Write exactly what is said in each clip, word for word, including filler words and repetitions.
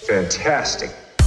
Fantastic.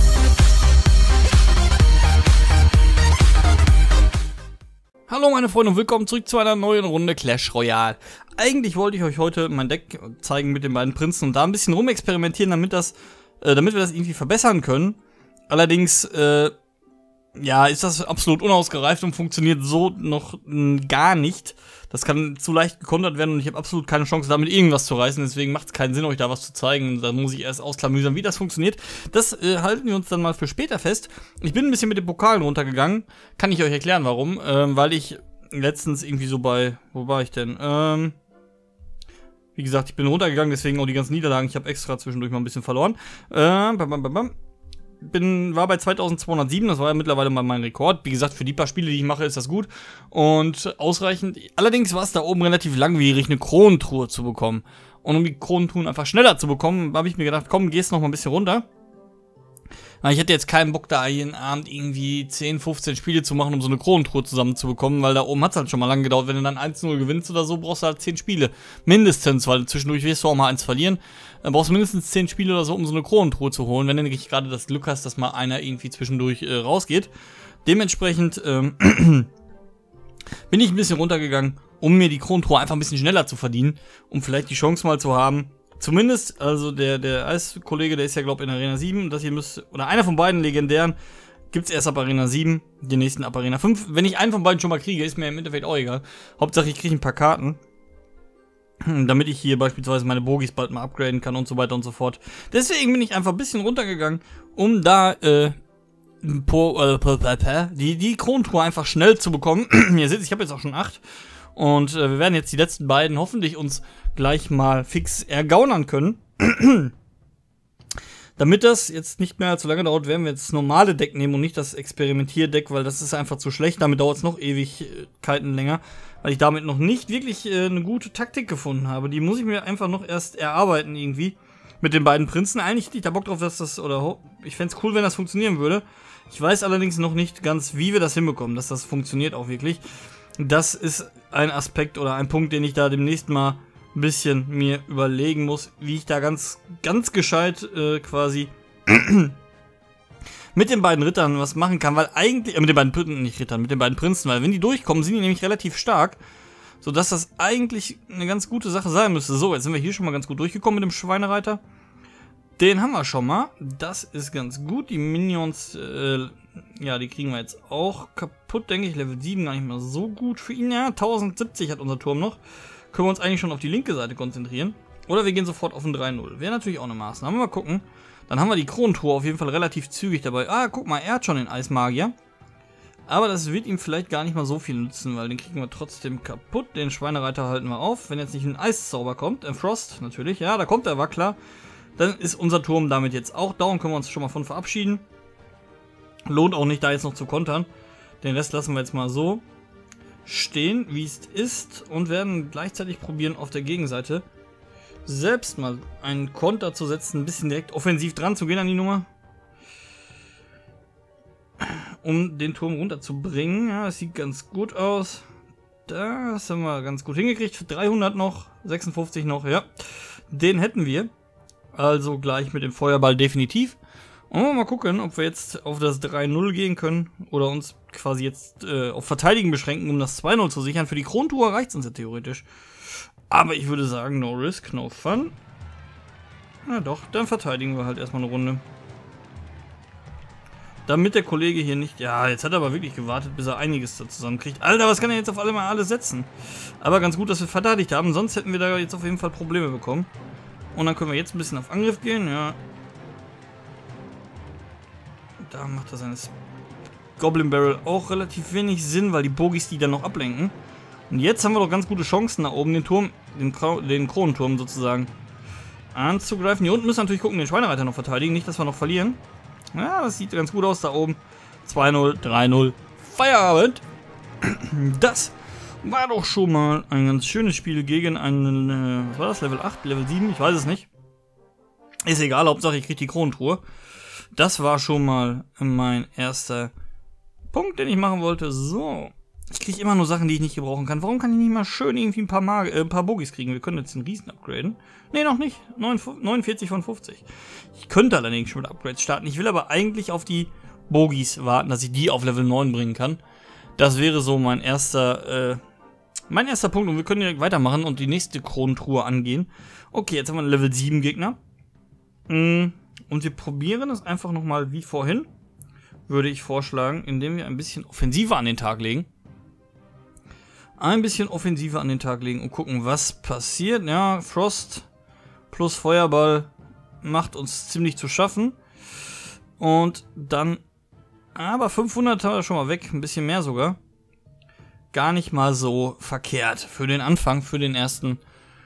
Hallo meine Freunde und willkommen zurück zu einer neuen Runde Clash Royale. Eigentlich wollte ich euch heute mein Deck zeigen mit den beiden Prinzen und da ein bisschen rumexperimentieren, damit das, äh, damit wir das irgendwie verbessern können. Allerdings, äh, ja, ist das absolut unausgereift und funktioniert so noch mh, gar nicht. Das kann zu leicht gekontert werden und ich habe absolut keine Chance, damit irgendwas zu reißen. Deswegen macht es keinen Sinn, euch da was zu zeigen. Da muss ich erst ausklamüsern, wie das funktioniert. Das äh, halten wir uns dann mal für später fest. Ich bin ein bisschen mit den Pokalen runtergegangen. Kann ich euch erklären, warum. Ähm, weil ich letztens irgendwie so bei... Wo war ich denn? Ähm... Wie gesagt, ich bin runtergegangen, deswegen auch die ganzen Niederlagen. Ich habe extra zwischendurch mal ein bisschen verloren. Äh, bam, bam, bam, bam. Bin, war bei zweitausendzweihundertsieben, das war ja mittlerweile mal mein Rekord. Wie gesagt, für die paar Spiele, die ich mache, ist das gut und ausreichend. Allerdings war es da oben relativ langwierig, eine Kronentruhe zu bekommen. Und um die Kronentruhen einfach schneller zu bekommen, habe ich mir gedacht, komm, gehst noch mal ein bisschen runter. Ich hätte jetzt keinen Bock, da jeden Abend irgendwie zehn, fünfzehn Spiele zu machen, um so eine Kronentruhe zusammenzubekommen, weil da oben hat es halt schon mal lange gedauert. Wenn du dann eins null gewinnst oder so, brauchst du halt zehn Spiele. Mindestens, weil zwischendurch wirst du auch mal eins verlieren. Dann brauchst du mindestens zehn Spiele oder so, um so eine Kronentruhe zu holen, wenn du nicht gerade das Glück hast, dass mal einer irgendwie zwischendurch äh, rausgeht. Dementsprechend ähm, bin ich ein bisschen runtergegangen, um mir die Kronentruhe einfach ein bisschen schneller zu verdienen, um vielleicht die Chance mal zu haben. Zumindest, also der, der Eiskollege, der ist ja, glaube ich, in Arena sieben. Das hier müsste, oder einer von beiden legendären, gibt es erst ab Arena sieben, den nächsten ab Arena fünf. Wenn ich einen von beiden schon mal kriege, ist mir im Endeffekt auch egal. Hauptsache, ich kriege ein paar Karten, damit ich hier beispielsweise meine Bogies bald mal upgraden kann und so weiter und so fort. Deswegen bin ich einfach ein bisschen runtergegangen, um da, äh, po, äh die, die Kronentruhe einfach schnell zu bekommen. Ihr seht, ich habe jetzt auch schon acht. Und äh, wir werden jetzt die letzten beiden hoffentlich uns gleich mal fix ergaunern können. Damit das jetzt nicht mehr zu lange dauert, werden wir jetzt das normale Deck nehmen und nicht das Experimentierdeck, weil das ist einfach zu schlecht. Damit dauert es noch Ewigkeiten länger, weil ich damit noch nicht wirklich äh, eine gute Taktik gefunden habe. Die muss ich mir einfach noch erst erarbeiten irgendwie. Mit den beiden Prinzen. Eigentlich hätte ich da Bock drauf, dass das, oder ich fände es cool, wenn das funktionieren würde. Ich weiß allerdings noch nicht ganz, wie wir das hinbekommen, dass das funktioniert auch wirklich. Das ist ein Aspekt oder ein Punkt, den ich da demnächst mal ein bisschen mir überlegen muss, wie ich da ganz, ganz gescheit äh, quasi mit den beiden Rittern was machen kann, weil eigentlich, äh, mit den beiden Prinzen, nicht Rittern, mit den beiden Prinzen, weil wenn die durchkommen, sind die nämlich relativ stark, sodass das eigentlich eine ganz gute Sache sein müsste. So, jetzt sind wir hier schon mal ganz gut durchgekommen mit dem Schweinereiter. Den haben wir schon mal, das ist ganz gut, die Minions, äh, ja, die kriegen wir jetzt auch kaputt, denke ich. Level sieben gar nicht mehr so gut für ihn. Ja, tausendsiebzig hat unser Turm noch. Können wir uns eigentlich schon auf die linke Seite konzentrieren. Oder wir gehen sofort auf ein drei null. Wäre natürlich auch eine Maßnahme. Mal gucken. Dann haben wir die Kronentruhe auf jeden Fall relativ zügig dabei. Ah, guck mal, er hat schon den Eismagier. Aber das wird ihm vielleicht gar nicht mal so viel nützen, weil den kriegen wir trotzdem kaputt. Den Schweinereiter halten wir auf. Wenn jetzt nicht ein Eiszauber kommt, ein Frost natürlich. Ja, da kommt er, war klar. Dann ist unser Turm damit jetzt auch down. Können wir uns schon mal von verabschieden. Lohnt auch nicht, da jetzt noch zu kontern. Den Rest lassen wir jetzt mal so stehen, wie es ist. Und werden gleichzeitig probieren, auf der Gegenseite selbst mal einen Konter zu setzen. Ein bisschen direkt offensiv dran zu gehen an die Nummer. Um den Turm runterzubringen. Ja, das sieht ganz gut aus. Das haben wir ganz gut hingekriegt. dreihundert noch, sechsundfünfzig noch, ja. Den hätten wir. Also gleich mit dem Feuerball definitiv. Und mal gucken, ob wir jetzt auf das drei null gehen können oder uns quasi jetzt äh, auf Verteidigen beschränken, um das zwei null zu sichern. Für die Kronentruhe reicht es uns ja theoretisch. Aber ich würde sagen, no risk, no fun. Na doch, dann verteidigen wir halt erstmal eine Runde. Damit der Kollege hier nicht... Ja, jetzt hat er aber wirklich gewartet, bis er einiges da zusammenkriegt. Alter, was kann er jetzt auf einmal alles setzen? Aber ganz gut, dass wir verteidigt haben, sonst hätten wir da jetzt auf jeden Fall Probleme bekommen. Und dann können wir jetzt ein bisschen auf Angriff gehen, ja. Da macht er seines Goblin Barrel auch relativ wenig Sinn, weil die Bogies die dann noch ablenken. Und jetzt haben wir doch ganz gute Chancen, da oben den Turm, den, den Kronenturm sozusagen anzugreifen. Hier unten müssen wir natürlich gucken, den Schweinereiter noch verteidigen, nicht, dass wir noch verlieren. Ja, das sieht ganz gut aus da oben. zwei null, drei null, Feierabend. Das war doch schon mal ein ganz schönes Spiel gegen einen, äh, was war das, Level acht, Level sieben, ich weiß es nicht. Ist egal, Hauptsache ich kriege die Kronentruhe. Das war schon mal mein erster Punkt, den ich machen wollte. So, Ich kriege immer nur Sachen, die ich nicht gebrauchen kann. Warum kann ich nicht mal schön irgendwie ein paar, Mag äh, ein paar Bogies kriegen? Wir können jetzt den Riesen upgraden. Ne, noch nicht. neunundvierzig von fünfzig. Ich könnte allerdings schon mit Upgrades starten. Ich will aber eigentlich auf die Bogies warten, dass ich die auf Level neun bringen kann. Das wäre so mein erster, äh, mein erster Punkt. Und wir können direkt weitermachen und die nächste Kronentruhe angehen. Okay, jetzt haben wir einen Level sieben Gegner. Und wir probieren es einfach nochmal wie vorhin. Würde ich vorschlagen, indem wir ein bisschen Offensive an den Tag legen. Ein bisschen Offensive an den Tag legen und gucken, was passiert. Ja, Frost plus Feuerball macht uns ziemlich zu schaffen. Und dann, aber fünfhundert haben wir schon mal weg, ein bisschen mehr sogar. Gar nicht mal so verkehrt für den Anfang, für den ersten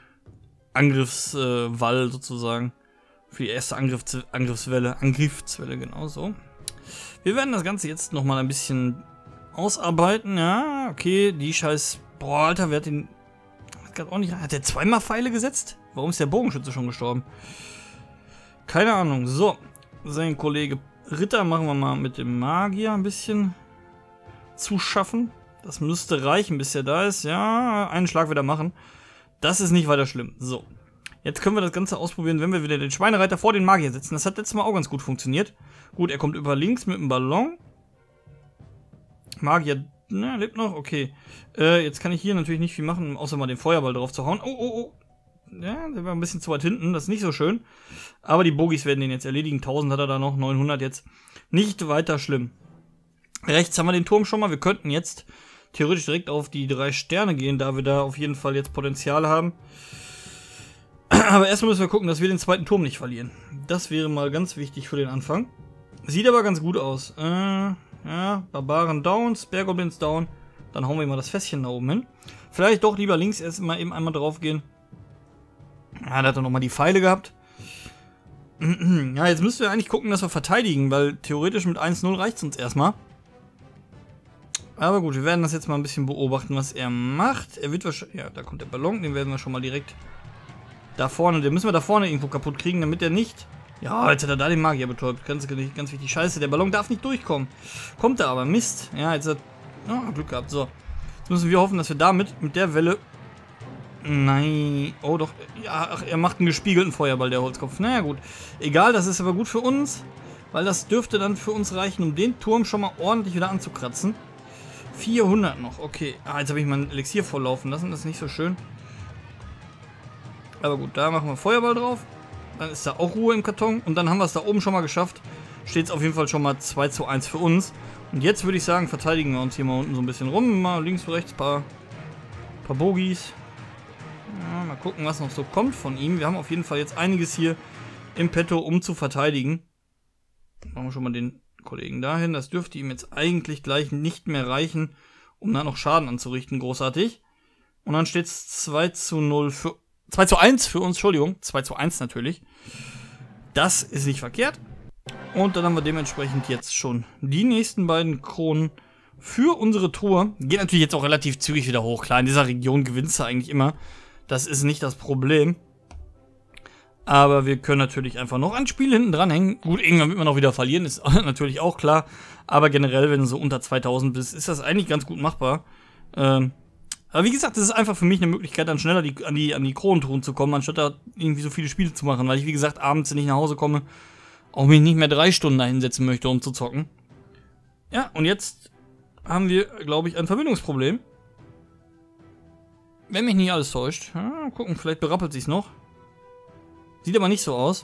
Angriffswall äh, sozusagen. Für die erste Angriffs Angriffswelle, Angriffswelle, genau so. Wir werden das Ganze jetzt nochmal ein bisschen ausarbeiten, ja, okay, die scheiß, boah, Alter, wer hat den, hat, auch nicht, hat der zweimal Pfeile gesetzt? Warum ist der Bogenschütze schon gestorben? Keine Ahnung, so, sein Kollege Ritter machen wir mal mit dem Magier ein bisschen zu schaffen. Das müsste reichen, bis er da ist, ja, einen Schlag wieder machen. Das ist nicht weiter schlimm, so. Jetzt können wir das Ganze ausprobieren, wenn wir wieder den Schweinereiter vor den Magier setzen. Das hat letztes Mal auch ganz gut funktioniert. Gut, er kommt über links mit dem Ballon. Magier, na, lebt noch, okay. Äh, jetzt kann ich hier natürlich nicht viel machen, außer mal den Feuerball drauf zu hauen. Oh, oh, oh. Ja, der war ein bisschen zu weit hinten, das ist nicht so schön. Aber die Bogies werden den jetzt erledigen. tausend hat er da noch, neunhundert jetzt. Nicht weiter schlimm. Rechts haben wir den Turm schon mal. Wir könnten jetzt theoretisch direkt auf die drei Sterne gehen, da wir da auf jeden Fall jetzt Potenzial haben. Aber erstmal müssen wir gucken, dass wir den zweiten Turm nicht verlieren. Das wäre mal ganz wichtig für den Anfang. Sieht aber ganz gut aus. Äh, ja, Barbaren down, Speargoblins down. Dann hauen wir mal das Fässchen da oben hin. Vielleicht doch lieber links erst mal eben einmal drauf gehen. Ja, da hat er nochmal die Pfeile gehabt. Ja, jetzt müssen wir eigentlich gucken, dass wir verteidigen, weil theoretisch mit eins null reicht es uns erstmal. Aber gut, wir werden das jetzt mal ein bisschen beobachten, was er macht. Er wird wahrscheinlich... Ja, da kommt der Ballon, den werden wir schon mal direkt da vorne... Den müssen wir da vorne irgendwo kaputt kriegen, damit er nicht... Ja, jetzt hat er da den Magier betäubt. Ganz, ganz wichtig. Scheiße, der Ballon darf nicht durchkommen. Kommt er aber. Mist. Ja, jetzt hat er... Oh, Glück gehabt. So. Jetzt müssen wir hoffen, dass wir damit, mit der Welle... Nein. Oh, doch. Ja, ach, er macht einen gespiegelten Feuerball, der Holzkopf. Naja, gut. Egal, das ist aber gut für uns. Weil das dürfte dann für uns reichen, um den Turm schon mal ordentlich wieder anzukratzen. vierhundert noch. Okay. Ah, jetzt habe ich mein Elixier volllaufen lassen. Das ist nicht so schön. Aber gut, da machen wir Feuerball drauf. Dann ist da auch Ruhe im Karton. Und dann haben wir es da oben schon mal geschafft. Steht es auf jeden Fall schon mal zwei zu eins für uns. Und jetzt würde ich sagen, verteidigen wir uns hier mal unten so ein bisschen rum. Mal links und rechts ein paar, paar Bogies. Ja, mal gucken, was noch so kommt von ihm. Wir haben auf jeden Fall jetzt einiges hier im Petto, um zu verteidigen. Machen wir schon mal den Kollegen dahin. Das dürfte ihm jetzt eigentlich gleich nicht mehr reichen, um da noch Schaden anzurichten. Großartig. Und dann steht es zwei zu null für... zwei zu eins für uns, Entschuldigung. zwei zu eins natürlich. Das ist nicht verkehrt. Und dann haben wir dementsprechend jetzt schon die nächsten beiden Kronen für unsere Tour. Geht natürlich jetzt auch relativ zügig wieder hoch. Klar, in dieser Region gewinnst du eigentlich immer. Das ist nicht das Problem. Aber wir können natürlich einfach noch ein Spiel hinten dranhängen. Gut, irgendwann wird man auch wieder verlieren, ist natürlich auch klar. Aber generell, wenn du so unter zweitausend bist, ist das eigentlich ganz gut machbar. Ähm, aber wie gesagt, das ist einfach für mich eine Möglichkeit, dann schneller die, an die, an die Kronentruhen zu kommen, anstatt da irgendwie so viele Spiele zu machen. Weil ich, wie gesagt, abends, wenn ich nach Hause komme, auch mich nicht mehr drei Stunden da hinsetzen möchte, um zu zocken. Ja, und jetzt haben wir, glaube ich, ein Verbindungsproblem. Wenn mich nicht alles täuscht. Ja, gucken, vielleicht berappelt sich's noch. Sieht aber nicht so aus.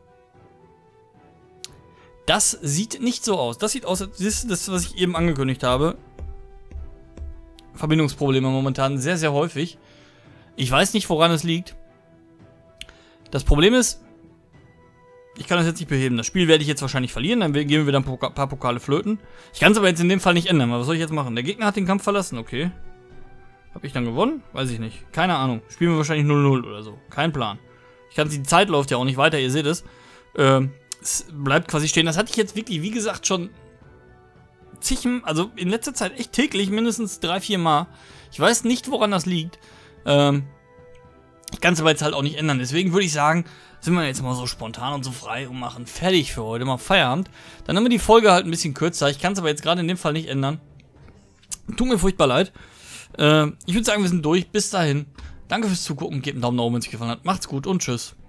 Das sieht nicht so aus. Das sieht aus, das ist das, was ich eben angekündigt habe. Verbindungsprobleme momentan sehr, sehr häufig. Ich weiß nicht, woran es liegt. Das Problem ist, ich kann das jetzt nicht beheben. Das Spiel werde ich jetzt wahrscheinlich verlieren. Dann geben wir wieder ein paar Pokale flöten. Ich kann es aber jetzt in dem Fall nicht ändern. Was soll ich jetzt machen? Der Gegner hat den Kampf verlassen. Okay. Habe ich dann gewonnen? Weiß ich nicht. Keine Ahnung. Spielen wir wahrscheinlich null null oder so. Kein Plan. Ich kann, die Zeit läuft ja auch nicht weiter, ihr seht es. Ähm, es bleibt quasi stehen. Das hatte ich jetzt wirklich, wie gesagt, schon zig, also in letzter Zeit echt täglich, mindestens drei, vier Mal. Ich weiß nicht, woran das liegt. Ähm, ich kann es aber jetzt halt auch nicht ändern. Deswegen würde ich sagen, sind wir jetzt mal so spontan und so frei und machen fertig für heute, mal Feierabend. Dann haben wir die Folge halt ein bisschen kürzer. Ich kann es aber jetzt gerade in dem Fall nicht ändern. Tut mir furchtbar leid. Äh, ich würde sagen, wir sind durch. Bis dahin. Danke fürs Zugucken. Gebt einen Daumen nach oben, wenn es euch gefallen hat. Macht's gut und tschüss.